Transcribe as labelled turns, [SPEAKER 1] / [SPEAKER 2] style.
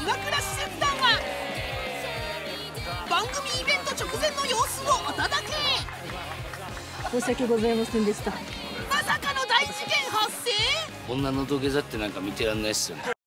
[SPEAKER 1] 岩倉使節団は番組イベント直前の様子をお届け。
[SPEAKER 2] 申し訳ございませんでした。
[SPEAKER 1] まさかの大事件発生。
[SPEAKER 3] 女の土下座ってなんか見てらんないっすよね。